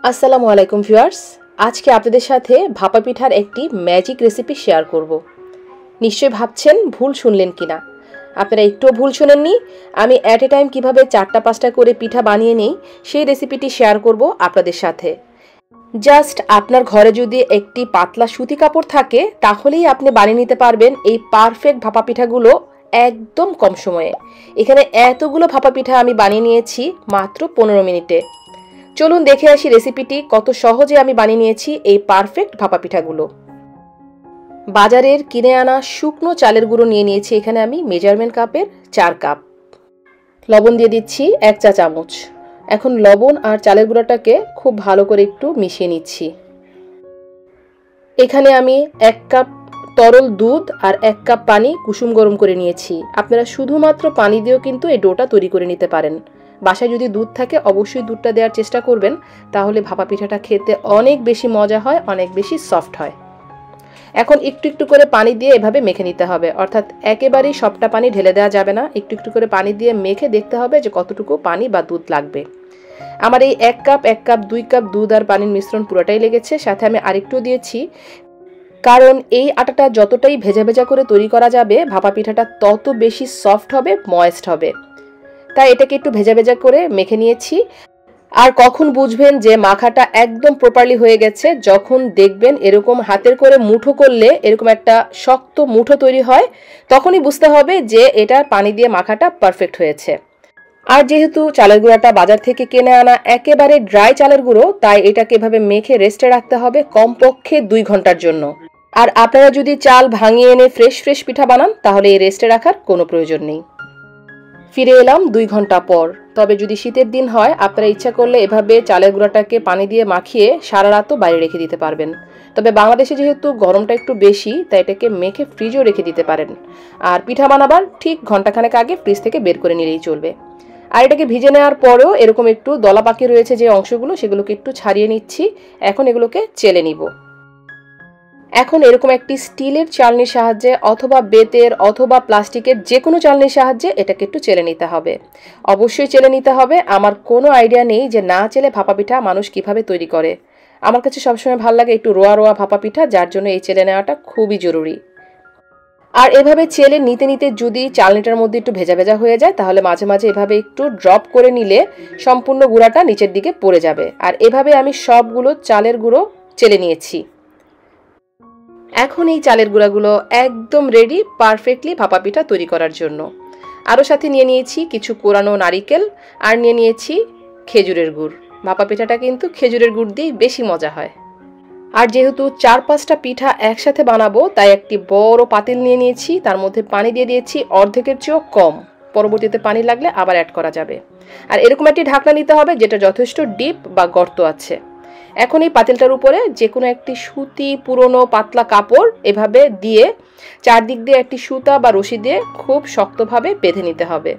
আসসালামু আলাইকুম ভিউয়ার্স, আজকে আপনাদের সাথে ভাপা পিঠার একটি ম্যাজিক রেসিপি শেয়ার করব। নিশ্চয়ই ভাবছেন ভুল শুনলেন কিনা। আপনারা একটুও ভুল শুনেননি। আমি অ্যাট এ টাইম কীভাবে 4টা-5টা করে পিঠা বানিয়ে নিই সেই রেসিপিটি শেয়ার করব আপনাদের সাথে। জাস্ট আপনার ঘরে যদি একটি পাতলা সুতি কাপড় থাকে তাহলেই আপনি বানিয়ে নিতে পারবেন এই পারফেক্ট ভাপা পিঠাগুলো একদম কম সময়ে। এখানে এতগুলো ভাপা পিঠা আমি বানিয়ে নিয়েছি মাত্র 15 মিনিটে। চলুন দেখে আসি রেসিপিটি কত সহজে আমি বানিয়ে নিয়েছি এই পারফেক্ট ভাপা পিঠাগুলো। বাজারের কিনে আনা শুকনো চালের গুঁড়ো নিয়ে নিয়েছি এখানে আমি মেজারমেন্ট কাপের 4 কাপ। লবণ দিয়ে দিচ্ছি 1 চা চামচ। এখন লবণ আর চালের গুঁড়োটাকে খুব ভালো করে একটু মিশিয়ে নিচ্ছি। এখানে আমি 1 কাপ তরল দুধ আর 1 কাপ পানি কুসুম গরম করে নিয়েছি। আপনারা শুধুমাত্র পানি দিয়েও কিন্তু এই ডোটা তৈরি করে নিতে পারেন। বাসায় যদি দুধ থাকে অবশ্যই দুধটা দেওয়ার চেষ্টা করবেন, তাহলে ভাপা পিঠাটা খেতে অনেক বেশি মজা হয়, অনেক বেশি সফট হয়। এখন একটু একটু করে পানি দিয়ে এভাবে মেখে নিতে হবে, অর্থাৎ একেবারেই সবটা পানি ঢেলে দেওয়া যাবে না। একটু একটু করে পানি দিয়ে মেখে দেখতে হবে যে কতটুকু পানি বা দুধ লাগবে। আমার এই 1 কাপ 2 কাপ দুধ আর পানির মিশ্রণ পুরোটাই লেগেছে, সাথে আমি আরেকটু দিয়েছি, কারণ এই আটাটা যতটাই ভেজা ভেজা করে তৈরি করা যাবে ভাপা পিঠাটা তত বেশি সফট হবে, ময়েস্ট হবে। তাই এটাকে একটু ভেজা ভেজা করে মেখে নিয়েছি। আর কখন বুঝবেন যে মাখাটা একদম প্রপারলি হয়ে গেছে, যখন দেখবেন এরকম হাতের করে মুঠো করলে এরকম একটা শক্ত মুঠো তৈরি হয়, তখনই বুঝতে হবে যে এটা পানি দিয়ে মাখাটা পারফেক্ট হয়েছে। আর যেহেতু চালের গুঁড়াটা বাজার থেকে কিনে আনা একেবারে ড্রাই চালের গুঁড়ো, তাই এটাকে এভাবে মেখে রেস্টে রাখতে হবে কমপক্ষে 2 ঘন্টার জন্য। আর আপনারা যদি চাল ভাঙিয়ে এনে ফ্রেশ পিঠা বানান তাহলে এই রেস্টে রাখার কোনো প্রয়োজন নেই। ফিরে এলাম 2 ঘন্টা পর। তবে যদি শীতের দিন হয় আপনারা ইচ্ছা করলে এভাবে চালের গুঁড়াটাকে পানি দিয়ে মাখিয়ে সারা রাতও বাইরে রেখে দিতে পারবেন। তবে বাংলাদেশে যেহেতু গরমটা একটু বেশি, তাই এটাকে মেখে ফ্রিজেও রেখে দিতে পারেন। আর পিঠা বানাবার ঠিক ঘন্টাখানেক আগে ফ্রিজ থেকে বের করে নিলেই চলবে। আর এটাকে ভিজে নেওয়ার পরেও এরকম একটু দলা পাকি রয়েছে যে অংশগুলো, সেগুলোকে একটু ছাড়িয়ে নিচ্ছি। এখন এগুলোকে চেলে নিব। এখন এরকম একটি স্টিলের চালনির সাহায্যে অথবা বেতের অথবা প্লাস্টিকের যে কোনো চালনির সাহায্যে এটাকে একটু চেলে নিতে হবে। অবশ্যই চেলে নিতে হবে। আমার কোনো আইডিয়া নেই যে না চেলে ভাপা পিঠা মানুষ কিভাবে তৈরি করে। আমার কাছে সবসময় ভালো লাগে একটু রোয়া ভাপা পিঠা, যার জন্য এই চেলে নেওয়াটা খুবই জরুরি। আর এভাবে চেলে নিতে নিতে যদি চালনিটার মধ্যে একটু ভেজা ভেজা হয়ে যায় তাহলে মাঝে মাঝে এভাবে একটু ড্রপ করে নিলে সম্পূর্ণ গুঁড়াটা নিচের দিকে পড়ে যাবে। আর এভাবে আমি সবগুলো চালের গুঁড়ো চেলে নিয়েছি। এখন এই চালের গুঁড়াগুলো একদম রেডি পারফেক্টলি ভাপা পিঠা তৈরি করার জন্য। আরও সাথে নিয়ে নিয়েছি কিছু কোরানো নারিকেল আর নিয়ে নিয়েছি খেজুরের গুড়। ভাপা পিঠাটা কিন্তু খেজুরের গুড় দিয়েই বেশি মজা হয়। আর যেহেতু 4-5টা পিঠা একসাথে বানাবো, তাই একটি বড় পাতিল নিয়ে নিয়েছি। তার মধ্যে পানি দিয়ে দিয়েছি অর্ধেকের চেয়েও কম। পরবর্তীতে পানি লাগলে আবার অ্যাড করা যাবে। আর এরকম একটি ঢাকনা নিতে হবে যেটা যথেষ্ট ডিপ বা গর্ত আছে। এখন এই পাতিলটার উপরে যে কোনো একটি সুতি পুরনো পাতলা কাপড় এভাবে দিয়ে চারদিক দিয়ে একটি সুতা বা রশি দিয়ে খুব শক্তভাবে বেঁধে নিতে হবে।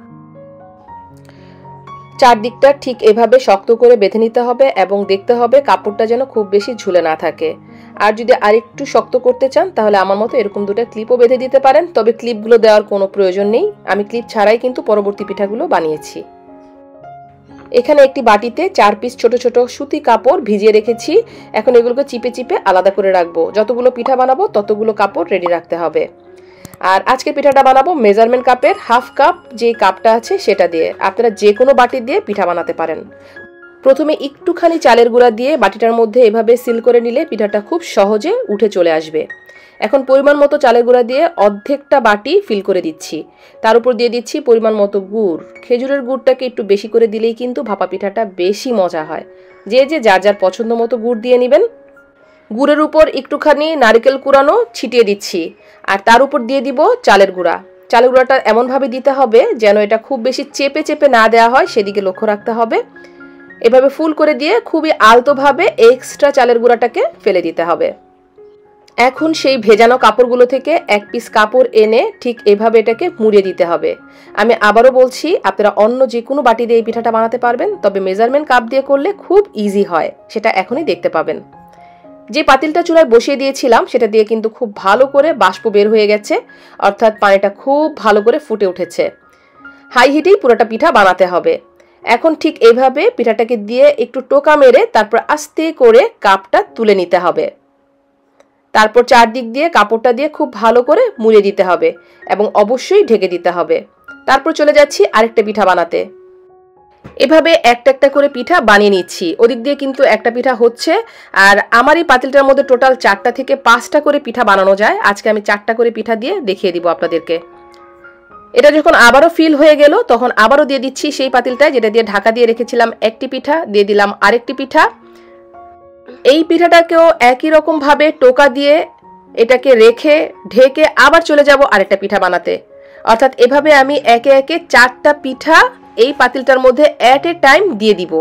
চারদিকটা ঠিক এভাবে শক্ত করে বেঁধে নিতে হবে এবং দেখতে হবে কাপড়টা যেন খুব বেশি ঝুলে না থাকে। আর যদি আরেকটু শক্ত করতে চান তাহলে আমার মতো এরকম 2টা ক্লিপও বেঁধে দিতে পারেন। তবে ক্লিপগুলো দেওয়ার কোনো প্রয়োজন নেই, আমি ক্লিপ ছাড়াই কিন্তু পরবর্তী পিঠাগুলো বানিয়েছি। এখানে একটি বাটিতে 4 পিস ছোট ছোট সুতি কাপড় ভিজিয়ে রেখেছি। এখন এগুলোকে চিপে চিপে আলাদা করে রাখবো। যতগুলো পিঠা বানাবো ততগুলো কাপড় রেডি রাখতে হবে। আর আজকে পিঠাটা বানাবো মেজারমেন্ট কাপের 1/2 কাপ যে কাপটা আছে সেটা দিয়ে। আপনারা যে কোনো বাটি দিয়ে পিঠা বানাতে পারেন। প্রথমে একটুখানি চালের গুঁড়া দিয়ে বাটিটার মধ্যে এভাবে সিল করে নিলে পিঠাটা খুব সহজে উঠে চলে আসবে। এখন পরিমাণ মতো চালের গুঁড়া দিয়ে অর্ধেকটা বাটি ফিল করে দিচ্ছি। তার উপর দিয়ে দিচ্ছি পরিমাণ মতো গুড়। খেজুরের গুড়টাকে একটু বেশি করে দিলেই কিন্তু ভাপা পিঠাটা বেশি মজা হয়। যে যার যার পছন্দ মতো গুড় দিয়ে নেবেন। গুড়ের উপর একটুখানি নারকেল কুড়ানো ছিটিয়ে দিচ্ছি। আর তার উপর দিয়ে দিব চালের গুঁড়া। চালের গুঁড়াটা এমনভাবে দিতে হবে যেন এটা খুব বেশি চেপে চেপে না দেওয়া হয়, সেদিকে লক্ষ্য রাখতে হবে। এভাবে ফুল করে দিয়ে খুবই আলতোভাবে এক্সট্রা চালের গুঁড়াটাকে ফেলে দিতে হবে। এখন সেই ভেজানো কাপড়গুলো থেকে 1 পিস কাপড় এনে ঠিক এভাবে এটাকে মুড়িয়ে দিতে হবে। আমি আবারও বলছি, আপনারা অন্য যে কোনো বাটি দিয়ে এই পিঠাটা বানাতে পারবেন, তবে মেজারমেন্ট কাপ দিয়ে করলে খুব ইজি হয়, সেটা এখনই দেখতে পাবেন। যে পাতিলটা চুলায় বসিয়ে দিয়েছিলাম সেটা দিয়ে কিন্তু খুব ভালো করে বাষ্প বের হয়ে গেছে, অর্থাৎ পানিটা খুব ভালো করে ফুটে উঠেছে। হাই হিটেই পুরোটা পিঠা বানাতে হবে। এখন ঠিক এইভাবে পিঠাটাকে দিয়ে একটু টোকা মেরে তারপর আস্তে করে কাপটা তুলে নিতে হবে। তারপর চারদিক দিয়ে কাপড়টা দিয়ে খুব ভালো করে মুড়ে দিতে হবে এবং অবশ্যই ঢেকে দিতে হবে। তারপর চলে যাচ্ছি আরেকটা পিঠা বানাতে। এভাবে একটা একটা করে পিঠা বানিয়ে নিচ্ছি। ওদিক দিয়ে কিন্তু একটা পিঠা হচ্ছে, আর আমার এই পাতিলটার মধ্যে টোটাল 4টা থেকে 5টা করে পিঠা বানানো যায়। আজকে আমি 4টা করে পিঠা দিয়ে দেখিয়ে দিব আপনাদেরকে। এটা যখন আবারও ফিল হয়ে গেল তখন আবারও দিয়ে দিচ্ছি সেই পাতিলটায় যেটা দিয়ে ঢাকা দিয়ে রেখেছিলাম একটি পিঠা, দিয়ে দিলাম আরেকটি পিঠা। এই পিঠাটাকেও একই রকম ভাবে টোকা দিয়ে এটাকে রেখে ঢেকে আবার চলে যাব আরেকটা পিঠা বানাতে। অর্থাৎ এভাবে আমি একে একে 4টা পিঠা এই পাতিলটার মধ্যে এট এ টাইম দিয়ে দিব।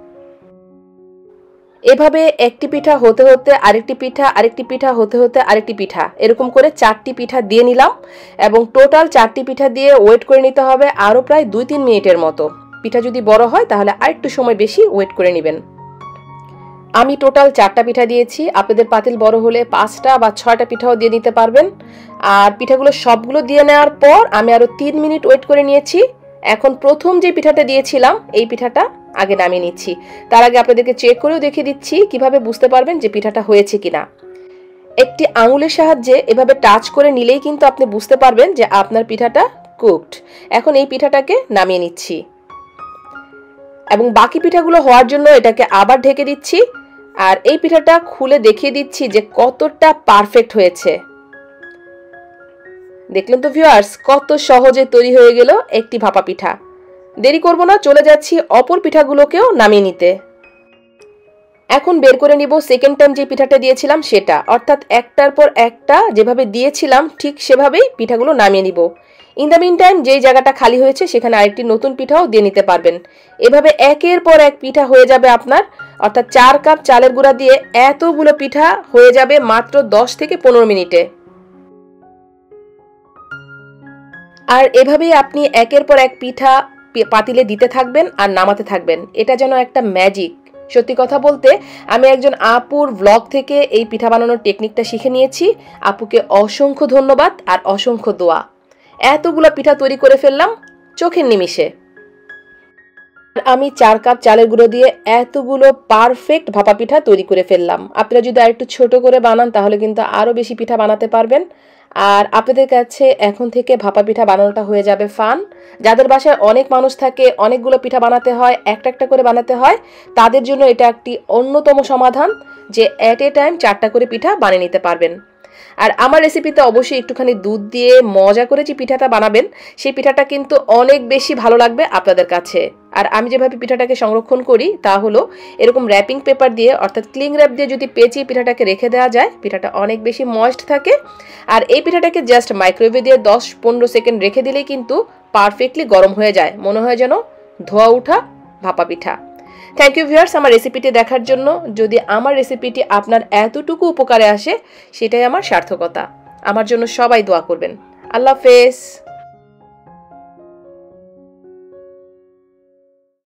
এভাবে একটি পিঠা হতে হতে আরেকটি পিঠা, আরেকটি পিঠা হতে হতে আরেকটি পিঠা, এরকম করে 4টি পিঠা দিয়ে নিলাম এবং টোটাল 4টি পিঠা দিয়ে ওয়েট করে নিতে হবে আরও প্রায় 2-3 মিনিটের মতো। পিঠা যদি বড় হয় তাহলে আরেকটু সময় বেশি ওয়েট করে নেবেন। আমি টোটাল 4টা পিঠা দিয়েছি, আপনাদের পাতিল বড় হলে 5টা বা 6টা পিঠাও দিয়ে নিতে পারবেন। আর পিঠাগুলো সবগুলো দিয়ে নেওয়ার পর আমি আরও 3 মিনিট ওয়েট করে নিয়েছি। এখন প্রথম যে পিঠাটা দিয়েছিলাম এই পিঠাটা আগে নামিয়ে নিচ্ছি। তার আগে আপনাদেরকে চেক করেও দেখিয়ে দিচ্ছি কিভাবে বুঝতে পারবেন যে পিঠাটা হয়েছে কিনা। একটি আঙুলের সাহায্যে এভাবে টাচ করে নিলেই কিন্তু আপনি বুঝতে পারবেন যে আপনার পিঠাটা কুকড। এখন এই পিঠাটাকে নামিয়ে নিচ্ছি এবং বাকি পিঠাগুলো হওয়ার জন্য এটাকে আবার ঢেকে দিচ্ছি। আর এই পিঠাটা খুলে দেখিয়ে দিচ্ছি যে কতটা পারফেক্ট হয়েছে। দেখলেন তো ভিউয়ার্স, কত সহজে তৈরি হয়ে গেল একটি ভাপা পিঠা। দেরি করব না, চলে যাচ্ছি অপর পিঠাগুলোকেও নামিয়ে নিতে। এখন বের করে নিব সেকেন্ড টাইম যে পিঠাটা দিয়েছিলাম সেটা, অর্থাৎ একটার পর একটা যেভাবে দিয়েছিলাম ঠিক সেভাবেই পিঠাগুলো নামিয়ে নিব। ইন দ্য মিন টাইম যেই জায়গাটা খালি হয়েছে সেখানে আরেকটি নতুন পিঠাও দিয়ে নিতে পারবেন। এভাবে একের পর এক পিঠা হয়ে যাবে আপনার, অর্থাৎ 4 কাপ চালের গুঁড়া দিয়ে এতগুলো পিঠা হয়ে যাবে মাত্র 10 থেকে 15 মিনিটে। আর এভাবেই আপনি একের পর এক পিঠা পাতিলে দিতে থাকবেন আর নামাতে থাকবেন। এটা যেন একটা ম্যাজিক। সত্যি কথা বলতে আমি একজন আপুর ব্লগ থেকে এই পিঠা বানানোর টেকনিকটা শিখে নিয়েছি। আপুকে অসংখ্য ধন্যবাদ আর অসংখ্য দোয়া। এতগুলো পিঠা তৈরি করে ফেললাম চোখের নিমিষে। আমি 4 কাপ চালের গুঁড়ো দিয়ে এতগুলো পারফেক্ট ভাপা পিঠা তৈরি করে ফেললাম। আপনারা যদি আরেকটু ছোট করে বানান তাহলে কিন্তু আরও বেশি পিঠা বানাতে পারবেন। আর আপনাদের কাছে এখন থেকে ভাপা পিঠা বানানোটা হয়ে যাবে ফান। যাদের বাসায় অনেক মানুষ থাকে, অনেকগুলো পিঠা বানাতে হয়, একটা একটা করে বানাতে হয়, তাদের জন্য এটা একটি অন্যতম সমাধান যে এট এ টাইম 4টা করে পিঠা বানিয়ে নিতে পারবেন। আর আমার রেসিপিতে অবশ্যই একটুখানি দুধ দিয়ে মজা করে যে পিঠাটা বানাবেন সেই পিঠাটা কিন্তু অনেক বেশি ভালো লাগবে আপনাদের কাছে। আর আমি যেভাবে পিঠাটাকে সংরক্ষণ করি তা হলো এরকম র্যাপিং পেপার দিয়ে, অর্থাৎ ক্লিং র্যাপ দিয়ে যদি পেঁচিয়ে পিঠাটাকে রেখে দেওয়া যায় পিঠাটা অনেক বেশি ময়েস্ট থাকে। আর এই পিঠাটাকে জাস্ট মাইক্রোওয়েভে দিয়ে 10-15 সেকেন্ড রেখে দিলেই কিন্তু পারফেক্টলি গরম হয়ে যায়, মনে হয় যেন ধোয়া ওঠা ভাপা পিঠা। থ্যাংক ইউ ভিউয়ার্স আমার রেসিপিটি দেখার জন্য। যদি আমার রেসিপিটি আপনার এতটুকু উপকারে আসে সেটাই আমার সার্থকতা। আমার জন্য সবাই দোয়া করবেন। আল্লাহ হাফেজ।